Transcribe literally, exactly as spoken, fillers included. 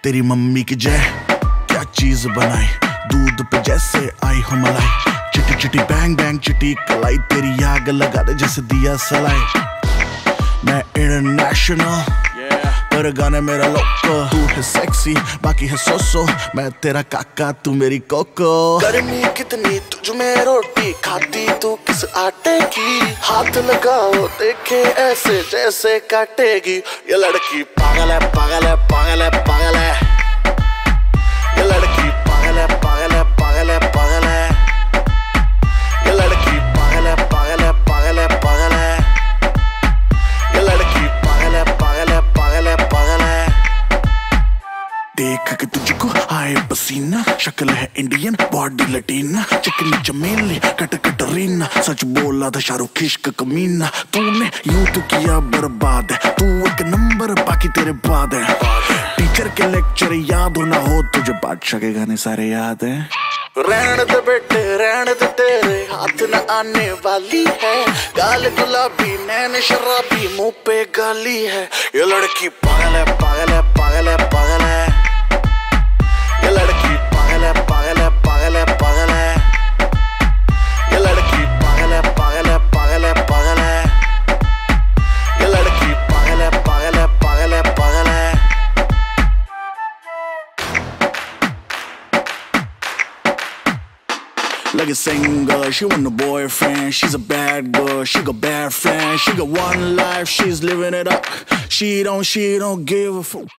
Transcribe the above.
तेरी मम्मी की जय, क्या चीज बनाई, दूध पे जैसे आई हो मलाई। चिटी चिटी बैंग बैंग चिटी कलाई, तेरी आग लगा दे जैसे दिया सलाई। मैं इंटरनेशनल पर गाने मेरा लोको, तू है सेक्सी बाकी है सोसो, मैं तेरा काका तू मेरी कोको। गर्मी कितनी तुझ में रोटी खाती तू किस आटे की, हाथ लगाओ देखे ऐसे जैसे काटेगी। ये लड़की पागल है पागल है पागल है पागल है, ये लड़की पागल है पागल है पागल है पागल है, ये लड़की पागल है पागल है पागल है पागल है, ये लड़की पागल है पागल है पागल है पागल है। देख के तुझको आए पसीना, शक्ल है इंडियन बॉडी लटीना, चिकनी चमेली कट कटरीना, सच बोला था शाहरुख इश्क कमीना। तूने यूं तो किया बर्बाद है, तू एक नंबर बाकी तेरे बाद है। टीचर के लेक्चर याद हो ना हो तुझे, बादशाह के गाने सारे याद है। रहने दे बेटे रहने दे, तेरे हाथ न आने वाली है, गाल गुलाबी नैन शराबी मुंह पे गाली है। ये लड़की पागल है पागल है पागल है पागल है, ये लड़की पागल है पागल है पागल है पागल है, ये लड़की पागल है पागल है पागल है पागल है, ये लड़की पागल है पागल है पागल है पागल है। Like a singer, she want a boyfriend. She's a bad girl, she got bad friends. She got one life, she's living it up. She don't, she don't give a fuck.